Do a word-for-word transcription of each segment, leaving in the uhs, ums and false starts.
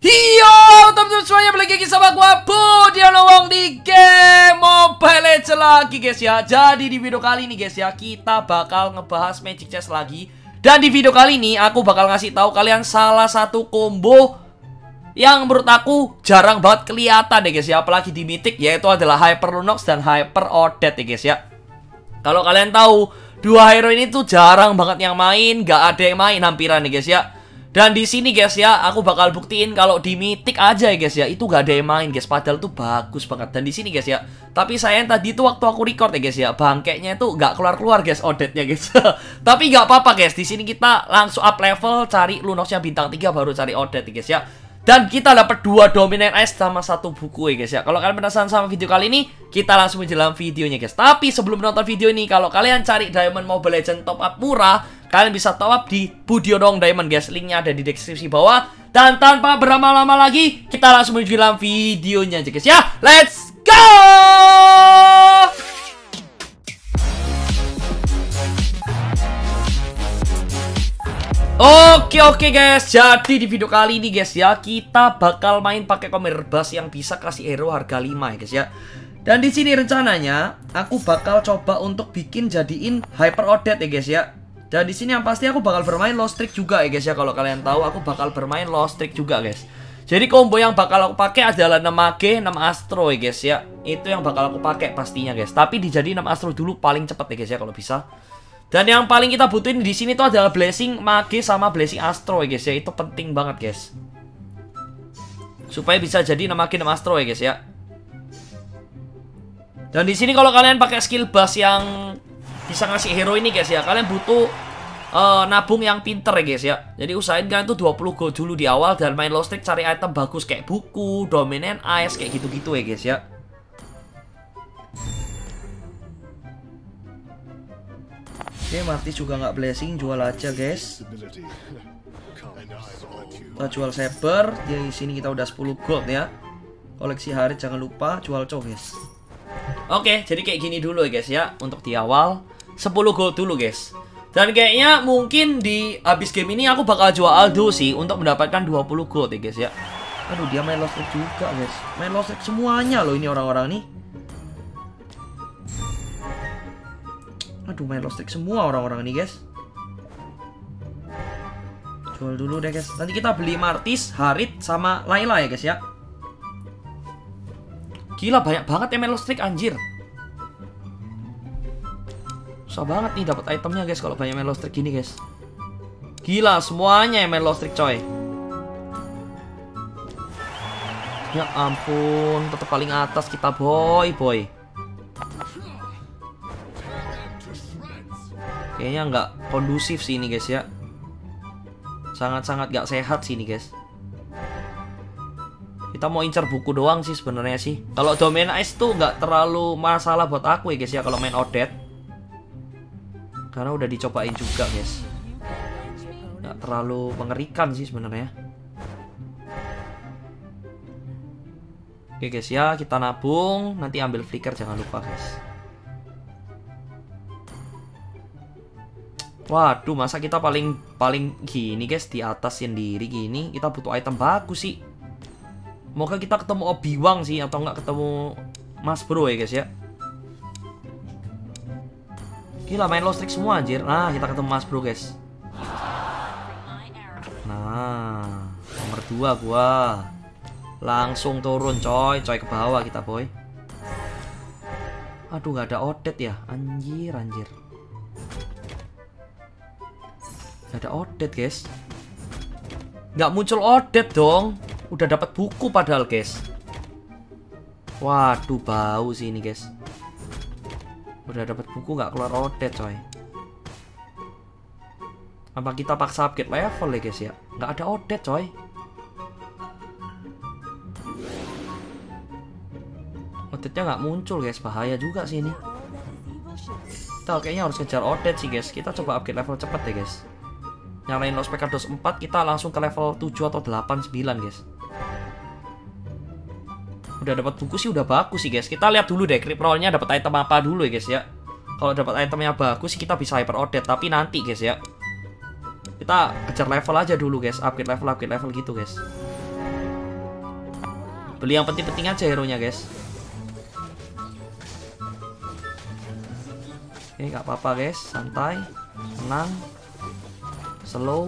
Yo, teman-teman semuanya, balik lagi sama gua Budi Wong di game Mobile Legends lagi guys ya. Jadi di video kali ini guys ya, kita bakal ngebahas Magic Chess lagi. Dan di video kali ini aku bakal ngasih tahu kalian salah satu combo yang menurut aku jarang banget kelihatan deh guys ya, apalagi di Mythic, yaitu adalah Hyper Lunox dan Hyper Odette ya guys ya. Kalau kalian tahu, dua hero ini tuh jarang banget yang main, gak ada yang main hampiran nih guys ya. Dan di sini guys ya, aku bakal buktiin kalau di Mythic aja ya guys ya, itu gak ada yang main guys, padahal tuh bagus banget. Dan di sini guys ya, tapi sayang tadi tuh waktu aku record ya guys ya, bangkeknya itu gak keluar-keluar guys, Odette-nya guys. Tapi gak apa-apa guys, di sini kita langsung up level, cari Lunox-nya bintang tiga, baru cari Odette ya guys ya. Dan kita dapat dua Dominant Ice sama satu buku ya guys ya. Kalau kalian penasaran sama video kali ini, kita langsung menjelang videonya guys. Tapi sebelum nonton video ini, kalau kalian cari Diamond Mobile Legends top up murah, kalian bisa top up di Budi Wong Diamond guys. Linknya ada di deskripsi bawah. Dan tanpa berlama-lama lagi, kita langsung menjelang videonya aja guys ya. Let's go! Oke oke guys, jadi di video kali ini guys ya, kita bakal main pakai Commander Bass yang bisa kasih hero harga lima ya guys ya. Dan di sini rencananya aku bakal coba untuk bikin jadiin Hyper Odette ya guys ya. Dan di sini yang pasti aku bakal bermain Lost Streak juga ya guys ya. Kalau kalian tahu, aku bakal bermain Lost Streak juga guys. Jadi combo yang bakal aku pakai adalah enam mage, enam astro ya guys ya. Itu yang bakal aku pakai pastinya guys. Tapi dijadiin enam astro dulu paling cepet ya guys ya kalau bisa. Dan yang paling kita butuhin di sini tuh adalah Blessing Mage sama Blessing Astro ya guys ya. Itu penting banget guys, supaya bisa jadi enam Mage enam Astro ya guys ya. Dan di sini kalau kalian pakai skill bass yang bisa ngasih hero ini guys ya, kalian butuh uh, nabung yang pinter ya guys ya. Jadi usahain kalian tuh dua puluh gold dulu di awal dan main Lost Streak, cari item bagus kayak buku, Dominant Ice kayak gitu-gitu ya guys ya. Oke, Martis juga nggak blessing, jual aja guys. Kita jual Saber. Di sini kita udah sepuluh gold ya. Koleksi Harit jangan lupa jual cow guys. Oke, jadi kayak gini dulu ya guys ya. Untuk di awal sepuluh gold dulu guys. Dan kayaknya mungkin di habis game ini aku bakal jual Aldo sih untuk mendapatkan dua puluh gold ya guys ya. Aduh, dia main Lost Streak juga guys. Main Lost Streak semuanya loh ini orang-orang nih. Aduh, main Lost Streak semua orang-orang ini guys. Jual dulu deh guys. Nanti kita beli Martis, Harit, sama Layla ya guys ya. Gila, banyak banget ya main Lost Streak anjir. Susah banget nih dapat itemnya guys kalau banyak main Lost Streak gini guys. Gila, semuanya yang main Lost Streak coy. Ya ampun, tetap paling atas kita boy boy. Kayaknya nggak kondusif sih ini guys ya. Sangat-sangat nggak sehat sih ini guys. Kita mau incar buku doang sih sebenarnya sih. Kalau Dominant Ice tuh nggak terlalu masalah buat aku ya guys ya kalau main Odette. Karena udah dicobain juga guys. Nggak terlalu mengerikan sih sebenarnya. Oke guys ya, kita nabung. Nanti ambil flicker jangan lupa guys. Waduh, masa kita paling paling gini guys, di atas sendiri gini. Kita butuh item bagus sih. Moga kita ketemu Obi-Wan sih, atau nggak ketemu Mas Bro ya guys ya. Gila, main Lost Streak semua anjir. Nah, kita ketemu Mas Bro guys. Nah, nomor dua gua. Langsung turun coy, coy ke bawah kita boy. Aduh, nggak ada Odette ya. Anjir, anjir. Ada Odette guys. Nggak muncul Odette dong. Udah dapat buku padahal guys. Waduh, bau sih ini guys. Udah dapat buku nggak keluar Odette coy. Apa kita paksa upgrade level ya guys ya? Nggak ada Odette coy. Odette-nya nggak muncul guys. Bahaya juga sih ini. Kita kayaknya harus kejar Odette sih guys. Kita coba upgrade level cepet ya guys. Nyalain Lost Pecados empat, kita langsung ke level tujuh atau delapan, sembilan guys. Udah dapat buku sih udah bagus sih guys. Kita lihat dulu deh Crypt Roll-nya dapat item apa dulu ya guys ya. Kalau dapat itemnya bagus sih kita bisa Hyper Odette, tapi nanti guys ya. Kita kejar level aja dulu guys, upgrade level, upgrade level gitu guys. Beli yang penting-penting aja hero-nya, guys. Oke, nggak apa-apa, guys. Santai, tenang, slow.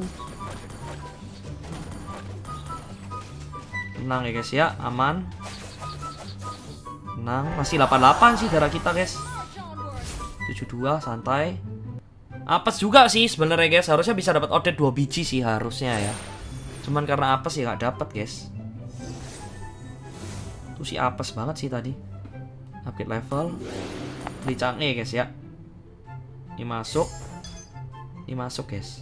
Tenang ya, guys ya. Aman. Tenang. Masih delapan puluh delapan sih darah kita, guys. tujuh puluh dua, santai. Apes juga sih sebenarnya, guys. Harusnya bisa dapat outlet dua biji sih harusnya ya. Cuman karena apes ya nggak dapat, guys. Tuh si apes banget sih tadi. Upgrade level. Beli canggih, guys ya. Ini masuk. Ini masuk, guys.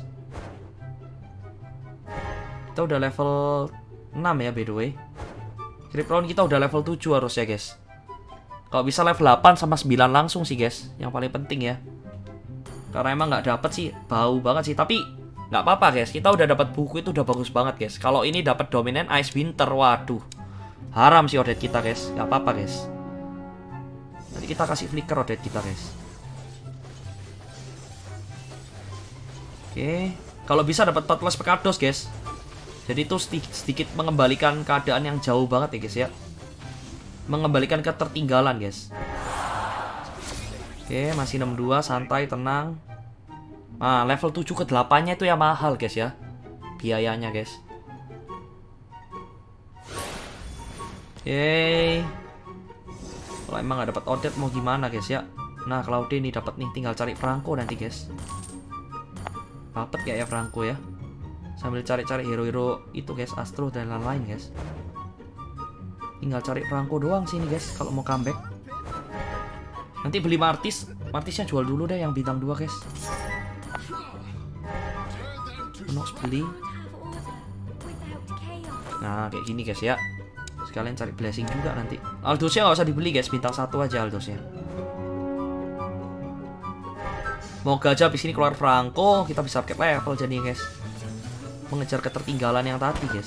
Kita udah level enam ya, by the way. Creep round kita udah level tujuh harusnya, guys. Kalau bisa level delapan sama sembilan langsung sih, guys. Yang paling penting ya. Karena emang nggak dapet sih, bau banget sih. Tapi nggak apa-apa, guys. Kita udah dapat buku itu udah bagus banget, guys. Kalau ini dapat dominan Ice Winter, waduh. Haram sih odette kita, guys. Nggak apa-apa, guys. Nanti kita kasih flicker odette kita, guys. Oke. Kalau bisa dapat empat belas pekados, guys. Jadi itu sedikit, sedikit mengembalikan keadaan yang jauh banget ya, guys ya. Mengembalikan ketertinggalan, guys. Oke, masih enam puluh dua, santai, tenang. Nah, level tujuh ke delapan-nya itu ya mahal, guys ya. Biayanya, guys. Oke. Kalau emang nggak dapat odette mau gimana, guys ya. Nah, Claude ini dapat nih, tinggal cari Franco nanti, guys. Dapat gak ya Franco ya? Sambil cari-cari hero-hero itu, guys, Astro dan lain-lain, guys. Tinggal cari Franco doang sini, guys, kalau mau comeback. Nanti beli Martis. Martisnya jual dulu deh yang bintang dua, guys. Nox beli. Nah, kayak gini, guys ya. Sekalian cari blessing juga nanti. Aldosnya nggak usah dibeli, guys, bintang satu aja Aldosnya. Moga aja habis ini keluar Franco, kita bisa upgrade level jadi, guys. Mengejar ketertinggalan yang tadi, guys.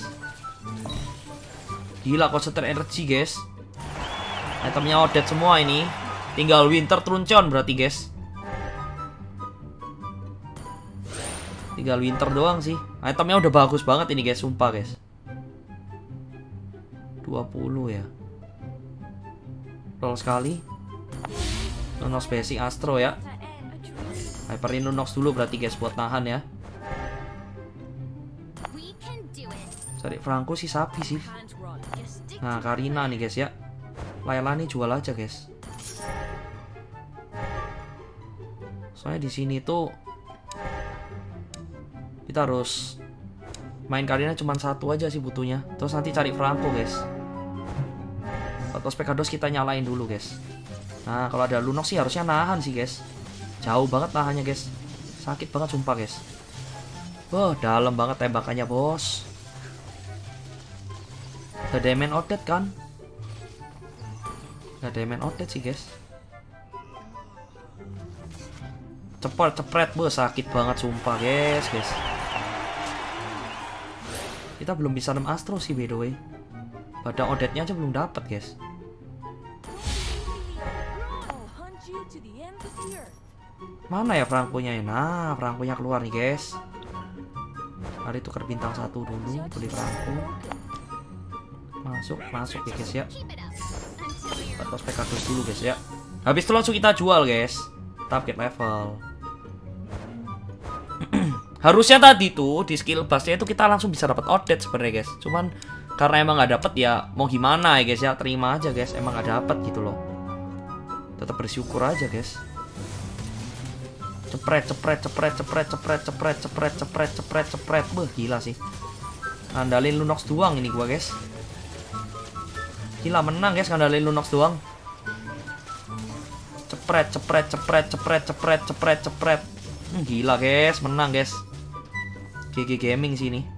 Gila, konsentrasi energi, guys. Itemnya odette semua ini. Tinggal Winter Truncon berarti, guys. Tinggal Winter doang sih. Itemnya udah bagus banget ini, guys, sumpah, guys. dua puluh ya. Roll sekali. Lunox basic Astro ya. Hyperin Lunox dulu berarti, guys, buat nahan ya. Cari Franco sih sapi sih. Nah, Karina nih, guys ya. Layla nih jual aja, guys. Soalnya di sini tuh kita harus main Karina cuma satu aja sih butuhnya. Terus nanti cari Franco, guys. Atau Spekados kita nyalain dulu, guys. Nah, kalau ada Lunox sih harusnya nahan sih, guys. Jauh banget nahannya, guys. Sakit banget sumpah, guys. Wah, dalam banget tembakannya, bos. Gak ada main odette kan? Gak ada main odette sih, guys. Cepet, cepret, bos. Sakit banget sumpah, guys, guys. Kita belum bisa enam Astro sih, by the way. Badang odette-nya aja belum dapat, guys. Mana ya Franco-nya? Nah, Franco-nya keluar nih, guys. Mari tukar bintang satu dulu, beli Franco. Masuk, masuk ya, guys ya. Atau Spekados dulu, guys ya. Habis itu langsung kita jual, guys. Target level. Harusnya tadi tuh di skill busnya itu kita langsung bisa dapat odette sebenarnya, guys. Cuman karena emang nggak dapet ya mau gimana ya, guys ya. Terima aja, guys. Emang nggak dapet gitu loh. Tetap bersyukur aja, guys. Cepret, cepret, cepret, cepret, cepret, cepret, cepret, cepret, cepret, cepret. Beuh, gila sih. Ngandalin Lunox doang ini gua, guys. Gila, menang, guys, ngandalin Lunox doang. Cepret, cepret, cepret, cepret, cepret, cepret, cepret. Hmm, gila, guys, menang, guys. G G Gaming sini.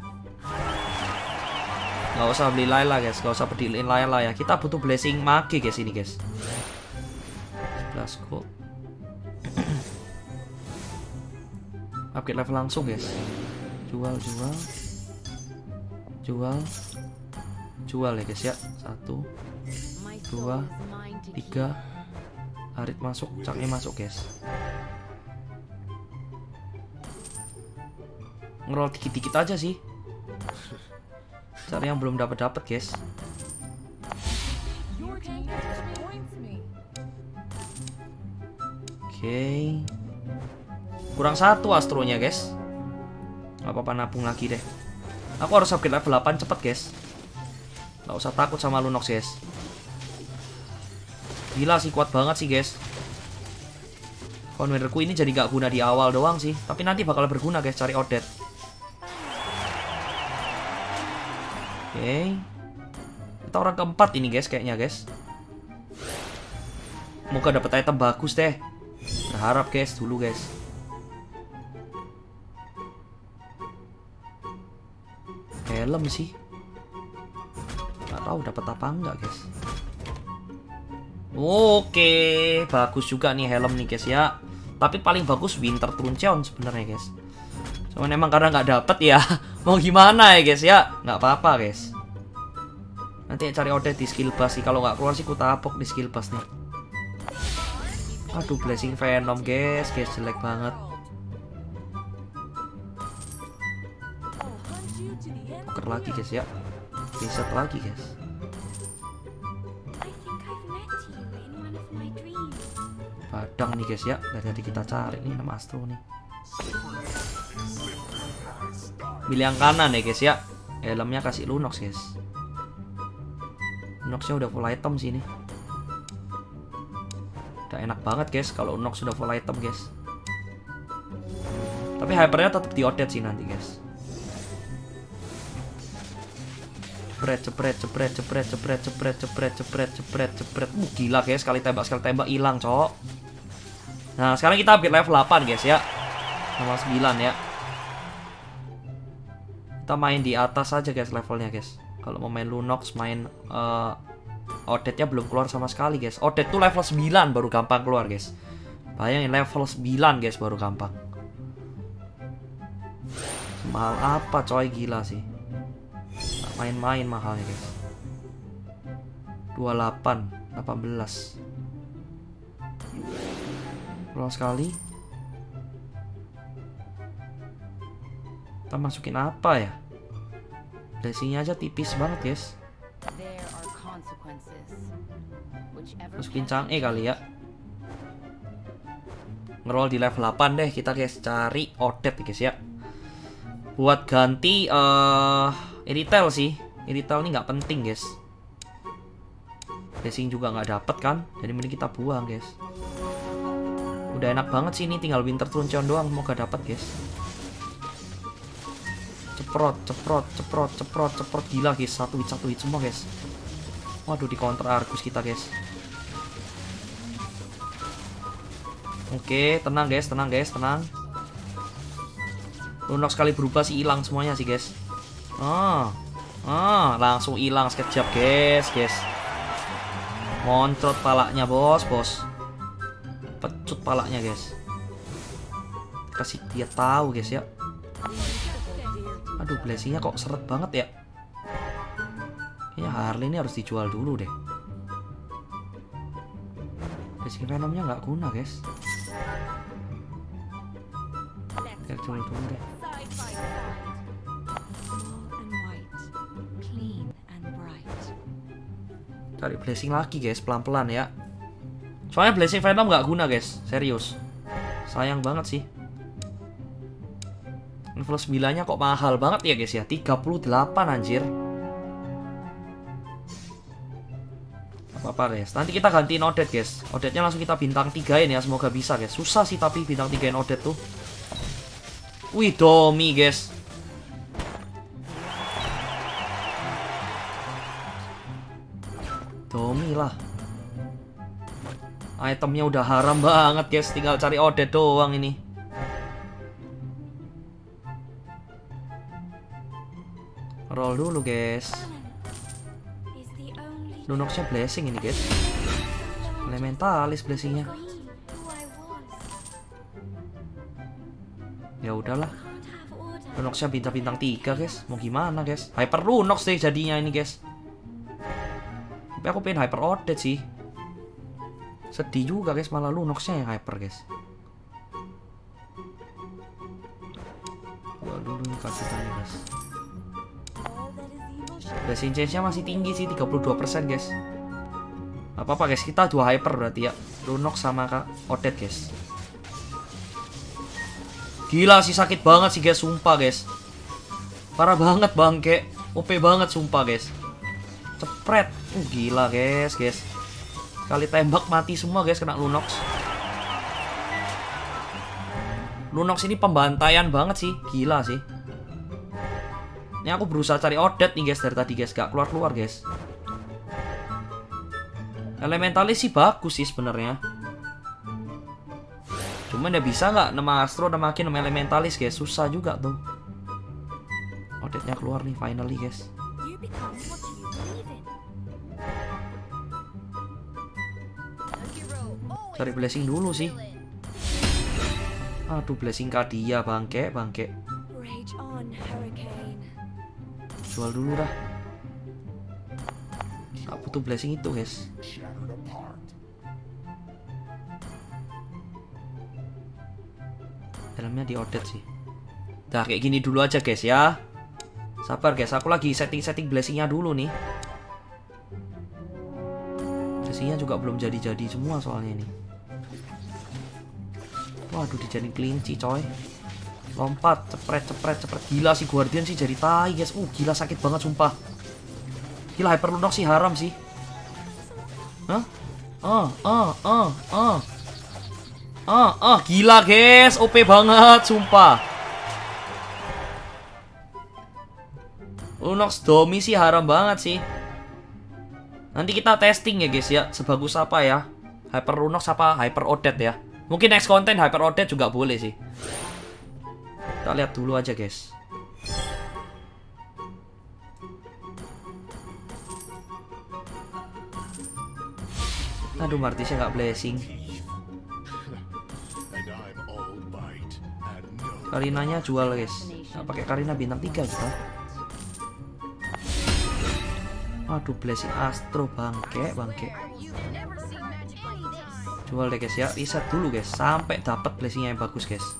Gak usah beli Layla, guys. Gak usah beliin Layla ya. Kita butuh blessing mage, guys, ini, guys. sebelas gold. Upgrade level langsung, guys. Jual, jual. Jual. Jual ya, guys ya. Satu, dua, tiga. Arit masuk, caknya masuk, guys. Ngeroll dikit-dikit aja sih. Cari yang belum dapat dapat, guys. Oke. Kurang satu astronya, guys. Gak apa-apa, nabung lagi deh. Aku harus upgrade level delapan cepet, guys. Gak usah takut sama Lunox, guys. Gila sih, kuat banget sih, guys. Converterku ini jadi gak guna di awal doang sih. Tapi nanti bakal berguna, guys, cari Odette. Oke. Kita orang keempat ini, guys, kayaknya, guys. Moga dapat item bagus deh. Berharap, guys, dulu, guys. Helm sih. Gak tahu dapat apa enggak, guys. Oke, bagus juga nih helm nih, guys ya. Tapi paling bagus Winter Truncheon sebenarnya, guys. Cuman emang karena nggak dapet ya. Mau gimana ya, guys ya? Nggak apa-apa, guys. Nanti cari Odette di skill bus sih. Kalau nggak keluar sih ku tapok di skill bus nih. Aduh, Blessing Venom, guys. Guys, jelek banget. Tuker lagi, guys ya. Reset lagi, guys. Padang nih, guys ya. Dari tadi kita cari nih nama Astro nih. Pilih yang kanan ya, guys ya. Helmnya kasih Lunox, guys. Lunoxnya udah full item sih nih. Udah enak banget, guys, kalau Lunox sudah full item, guys. Tapi hypernya tetap di Odette sih nanti, guys. Cepret, cepret, cepret, cepret, cepret, cepret, cepret, cepret, cepret, cepret. Uh, gila, guys, sekali tembak, sekali tembak hilang, cok. Nah, sekarang kita upgrade level delapan, guys ya. Level sembilan ya. Kita main di atas aja, guys, levelnya, guys. Kalau mau main Lunox, main uh, Odette-nya belum keluar sama sekali, guys. Odette tuh level sembilan baru gampang keluar, guys. Bayangin level sembilan, guys, baru gampang. Mahal apa, coy, gila sih. Main-main mahalnya, guys. dua puluh delapan, delapan belas. Keluar sekali. Kita masukin apa ya? Blessingnya aja tipis banget, guys. Masukin Chang'e kali ya. Ngeroll di level delapan deh kita, guys. Cari Odette, guys ya. Buat ganti uh, Irithel sih. Irithel ini nggak penting, guys. Blessing juga nggak dapet kan. Jadi mending kita buang, guys. Udah enak banget sih ini, tinggal Winter Truncheon doang. Mau gak dapet, guys. Ceprot, ceprot, ceprot, ceprot, ceprot. Gila, guys. Satu hit, satu hit semua, guys. Waduh, di counter Argus kita, guys. Oke, tenang, guys. Tenang, guys. Tenang. Lunox sekali berubah sih hilang semuanya sih, guys. Ah, ah, langsung hilang sekejap, guys, guys. Moncrot palanya, bos, bos. Pecut palanya, guys. Kasih dia tahu, guys ya. Aduh, blessingnya kok seret banget ya. Kayaknya Harley ini harus dijual dulu deh. Blessing Venomnya nggak guna, guys. Kita jual dulu deh. Cari blessing lagi, guys, pelan-pelan ya. Soalnya Blessing Venom nggak guna, guys. Serius. Sayang banget sih. Level sembilan-nya kok mahal banget ya, guys ya. tiga puluh delapan, anjir. Apa-apa, guys. Nanti kita gantiin Odette, guys. Odette-nya langsung kita bintang tigain ya. Semoga bisa, guys. Susah sih tapi bintang tigain Odette tuh. Wih, Domi, guys. Domi lah. Itemnya udah haram banget, guys. Tinggal cari Odette doang ini. Roll dulu, guys. Lunoxnya blessing ini, guys. Elementalis blessingnya. Ya udahlah. Lunoxnya bintang-bintang tiga, guys. Mau gimana, guys? Hyper Lunox deh jadinya ini, guys. Tapi aku pengen Hyper Odette sih. Sedih juga, guys, malah Lunoxnya yang hyper, guys. Gua dulu kasih tanya, guys. Blessing chance-nya masih tinggi sih, tiga puluh dua persen, guys. Apa-apa guys, kita dua hyper berarti ya. Lunox sama Kak Odet guys. Gila sih, sakit banget sih guys, sumpah guys. Parah banget bangke. O P banget sumpah guys. Cepret. Uh gila guys, guys. Kali tembak mati semua guys kena Lunox. Lunox ini pembantaian banget sih, gila sih. Ini aku berusaha cari Odet nih guys dari tadi guys, gak keluar-keluar guys. Elementalis sih bagus sih sebenarnya. Cuman ya bisa nggak nama Astro nemakin nama Elementalis guys, susah juga tuh. Odetnya keluar nih finally guys. Cari blessing dulu sih. Aduh, blessing Kadia bangke, bangke. Jual dulu dah. Gak butuh blessing itu guys. Dalamnya di Odet sih. Dah kayak gini dulu aja guys ya. Sabar guys, aku lagi setting-setting blessingnya dulu nih. Blessingnya juga belum jadi-jadi semua soalnya ini. Waduh, dijadiin kelinci coy. Lompat, cepret, cepret, cepret. Gila sih Guardian sih jadi tai guys. Uh gila sakit banget sumpah. Gila Hyper Lunox sih haram sih. Hah? Ah, ah, ah, ah. Ah, ah, gila guys, O P banget sumpah. Lunox Domi sih haram banget sih. Nanti kita testing ya guys ya, sebagus apa ya Hyper Lunox apa Hyper Odet ya. Mungkin next konten Hyper Odet juga boleh sih. Kita lihat dulu aja guys. Aduh, Martisnya nggak blessing. Karinanya jual guys. Nggak pakai Karina bintang tiga kita. Aduh, blessing Astro bangke, bangke. Jual deh guys ya, reset dulu guys sampai dapat blessingnya yang bagus guys.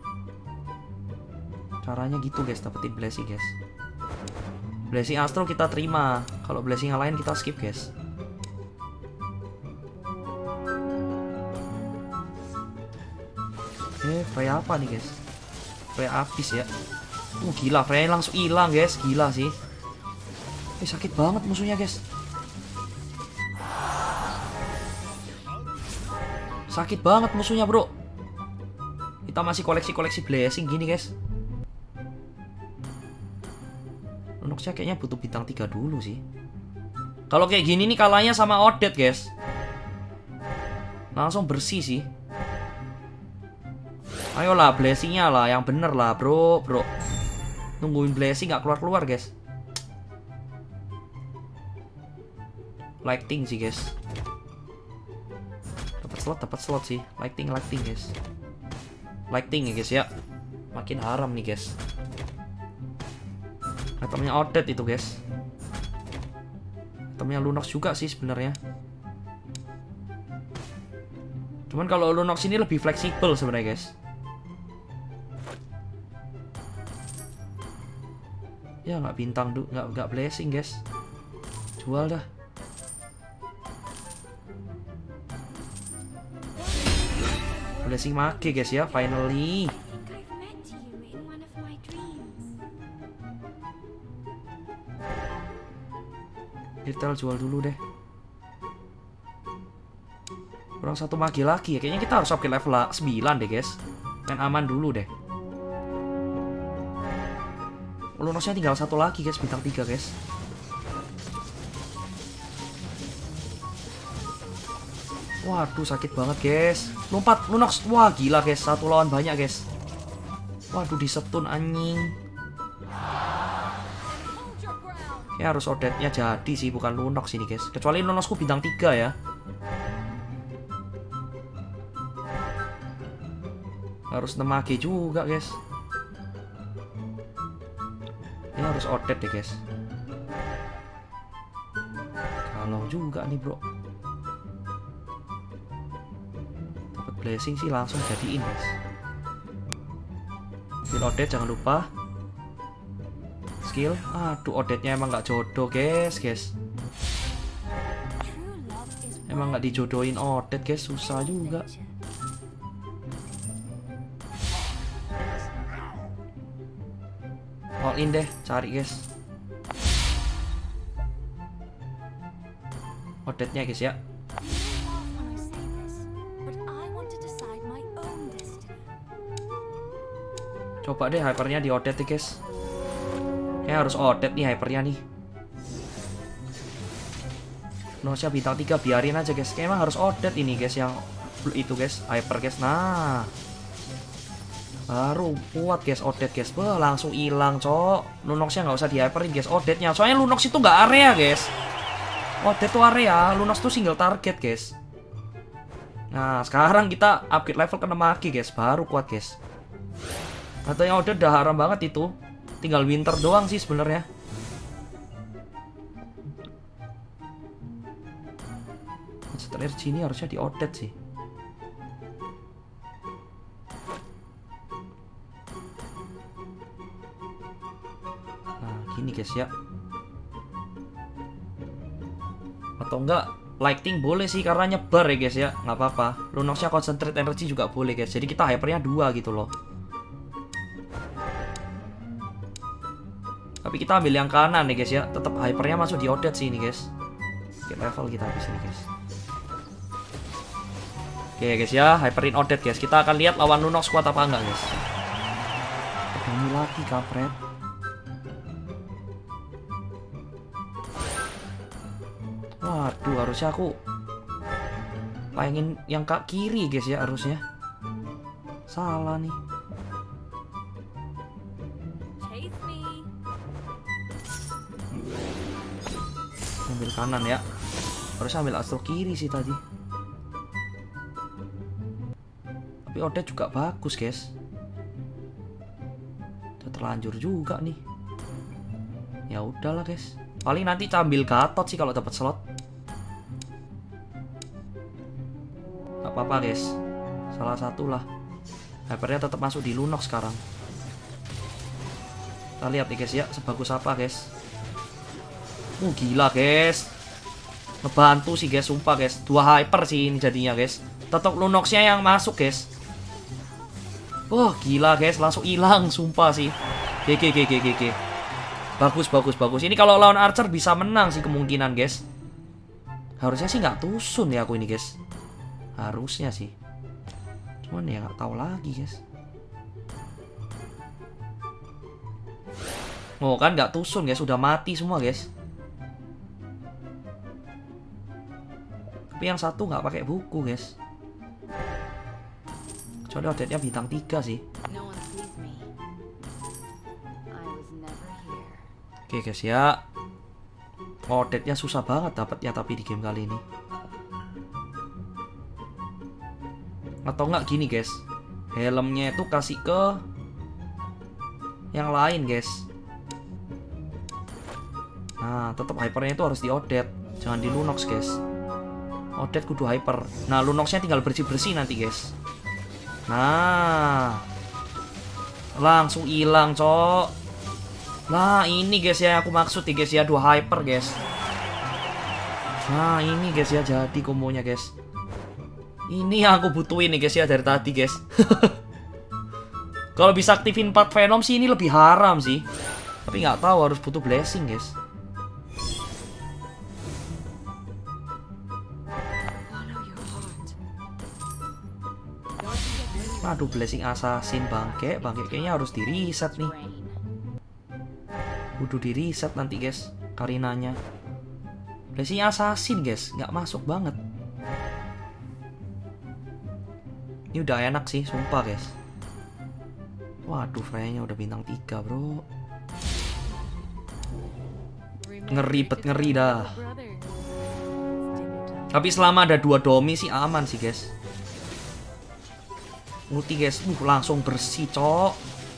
Caranya gitu guys, dapetin blessing guys. Blessing Astro kita terima, kalau blessing yang lain kita skip guys. Eh, Freya apa nih guys? Freya habis ya. Uh gila, Freya langsung hilang guys, gila sih. Eh sakit banget musuhnya guys. Sakit banget musuhnya bro. Kita masih koleksi-koleksi blessing gini guys. Lunoxnya kayaknya butuh bintang tiga dulu sih. Kalau kayak gini nih kalahnya sama Odet guys. Langsung bersih sih. Ayolah blessingnya lah, yang bener lah bro, bro. Nungguin blessing gak keluar-keluar guys. Lighting sih guys. Dapat slot, dapat slot sih. Lighting, lighting guys. Lighting ya guys ya. Makin haram nih guys. Itemnya Odet itu guys. Itemnya Lunox juga sih sebenarnya. Cuman kalau Lunox ini lebih fleksibel sebenarnya guys. Ya nggak bintang tuh, nggak nggak blessing guys. Jual dah. Blessing make guys ya, finally. Detail jual dulu deh. Kurang satu magi lagi ya, kayaknya kita harus upgrade level sembilan deh guys. Main aman dulu deh. Lunoxnya tinggal satu lagi guys, bintang tiga guys. Waduh sakit banget guys. Lompat Lunox. Wah gila guys, satu lawan banyak guys. Waduh disetun anjing. Ya harus Odetnya jadi sih, bukan Lunox ini guys. Kecuali Lunoxku bintang tiga ya. Harus nemagi juga guys. Ini harus Odet deh guys. Kalau juga nih bro. Dapat blessing sih langsung jadiin guys. Skill Odet jangan lupa. Skill. Aduh Odetnya emang nggak jodoh guys guys. Emang nggak dijodohin Odet guys, susah juga. All in deh, cari guys. Odetnya guys ya. Coba deh hypernya di Odet nih guys. Kayaknya harus Odet nih hypernya nih. Nosha bintang tiga biarin aja guys. Kayaknya emang harus Odet ini guys yang itu guys, hyper guys. Nah, baru kuat guys Odet guys. Wah, langsung hilang cok. Lunoxnya nggak usah di hyperin guys, Odetnya. Soalnya Lunox itu nggak area guys. Odet tuh area, Lunox tuh single target guys. Nah, sekarang kita upgrade level ke enam lagi guys, baru kuat guys. Katanya Odet udah haram banget itu. Tinggal winter doang sih sebenarnya. Energi ini harusnya di Odet sih. Nah, gini guys ya. Atau enggak lighting boleh sih karena nyebar ya guys ya, nggak apa-apa. Lunoxnya concentrate energy juga boleh guys. Jadi kita hypernya dua gitu loh. Tapi kita ambil yang kanan nih guys ya. Tetap hypernya masuk di Odet sih ini guys. Oke, level kita habis ini guys. Oke guys ya, hyperin Odet guys. Kita akan lihat lawan Lunox kuat apa enggak guys. Ini lagi kampret. Waduh, harusnya aku pengen yang ke kiri guys ya harusnya. Salah nih. Ambil kanan ya. Harusnya ambil astro kiri sih tadi. Tapi Odet juga bagus guys. Udah terlanjur juga nih. Ya udahlah guys. Paling nanti cambil Gatot sih kalau dapat slot. Gak apa-apa guys. Salah satu lah. Hypernya tetap masuk di Lunox sekarang. Kita lihat nih guys ya, sebagus apa guys. Uh gila guys. Ngebantu sih guys, sumpah guys. Dua hyper sih ini jadinya guys. Tetap Lunoxnya yang masuk guys. Wah, gila guys, langsung hilang, sumpah sih. G G G G G G. Bagus, bagus, bagus. Ini kalau lawan Archer bisa menang sih kemungkinan guys. Harusnya sih nggak tusun ya aku ini guys. Harusnya sih. Cuman ya nggak tahu lagi guys. Oh kan nggak tusun guys, udah mati semua guys. Tapi yang satu nggak pakai buku guys. Kecuali Odetnya bintang tiga sih. Oke guys ya. Odetnya susah banget dapatnya tapi di game kali ini. Atau enggak gini guys. Helmnya itu kasih ke yang lain guys. Nah, tetap hypernya itu harus di Odet. Jangan di Lunox guys. Odet kudu hyper. Nah, Lunoxnya tinggal bersih-bersih nanti guys. Nah, langsung hilang cok. Nah ini guys ya aku maksud nih guys ya, dua hyper guys. Nah ini guys ya jadi kombonya guys. Ini yang aku butuhin nih guys ya dari tadi guys. Kalau bisa aktifin empat Venom sih ini lebih haram sih. Tapi nggak tahu, harus butuh blessing guys. Aduh, blessing assassin bangke, bangke kayaknya harus di reset nih. Udah di reset nanti guys, Karinanya. Blessing assassin guys, nggak masuk banget. Ini udah enak sih, sumpah guys. Waduh, Freya-nya udah bintang tiga bro. Ngeribet ngeri dah. Tapi selama ada dua domi sih aman sih guys. Ulti guys, uh, langsung bersih cok.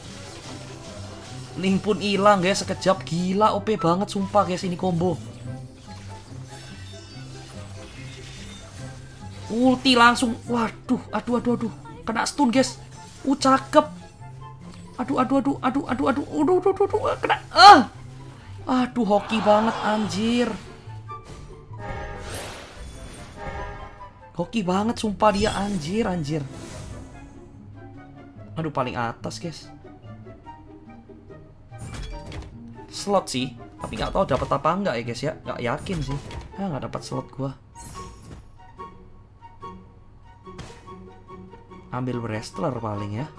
Link pun hilang guys sekejap, gila O P banget sumpah guys ini combo. Ulti langsung, waduh, aduh aduh aduh, kena stun guys. Uh cakep. Aduh aduh aduh aduh aduh aduh aduh aduh aduh, aduh kena. Ah. Aduh hoki banget anjir. Hoki banget sumpah dia, anjir, anjir. Aduh, paling atas, guys. Slot sih, tapi nggak tahu dapat apa enggak ya, guys ya. Nggak yakin sih. Ah, nggak dapat slot gua. Ambil wrestler paling ya.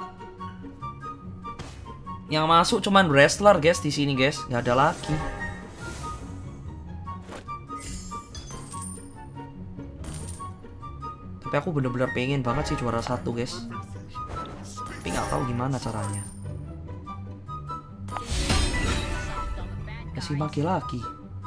Yang masuk cuman wrestler, guys, di sini, guys. Nggak ada lagi. Tapi aku bener-bener pengen banget sih juara satu, guys. Tapi nggak tahu gimana caranya. Kasih maki lagi.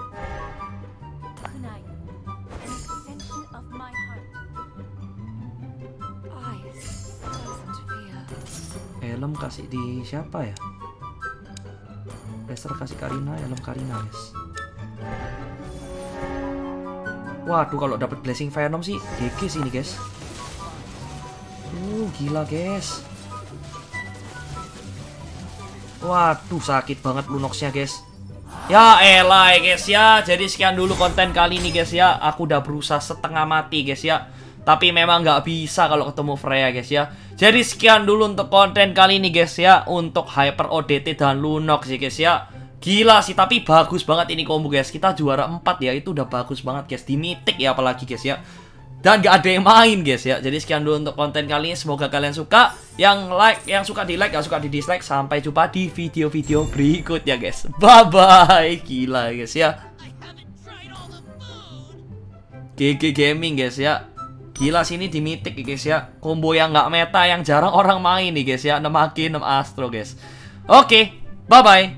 Helm kasih di siapa ya? Lester kasih Karina, helm Karina, guys. Waduh, kalau dapat Blessing Venom sih G G sih ini, guys. Uh, gila, guys. Waduh, sakit banget Lunox-nya, guys. Ya elah, guys ya. Jadi sekian dulu konten kali ini, guys ya. Aku udah berusaha setengah mati, guys ya. Tapi memang nggak bisa kalau ketemu Freya, guys ya. Jadi sekian dulu untuk konten kali ini, guys ya. Untuk Hyper O D T dan Lunox sih, guys ya. Gila sih, tapi bagus banget ini combo, guys. Kita juara empat ya, itu udah bagus banget, guys. Di Mythic ya apalagi, guys ya. Dan gak ada yang main, guys ya. Jadi sekian dulu untuk konten kali ini. Semoga kalian suka. Yang like, yang suka di like, yang suka di dislike. Sampai jumpa di video-video berikutnya, guys. Bye-bye. Gila, guys ya. G G Gaming, guys ya. Gila sini di Mythic, guys ya. Combo yang gak meta, yang jarang orang main nih, guys ya. enam Haki, enam Astro, guys. Oke, bye-bye.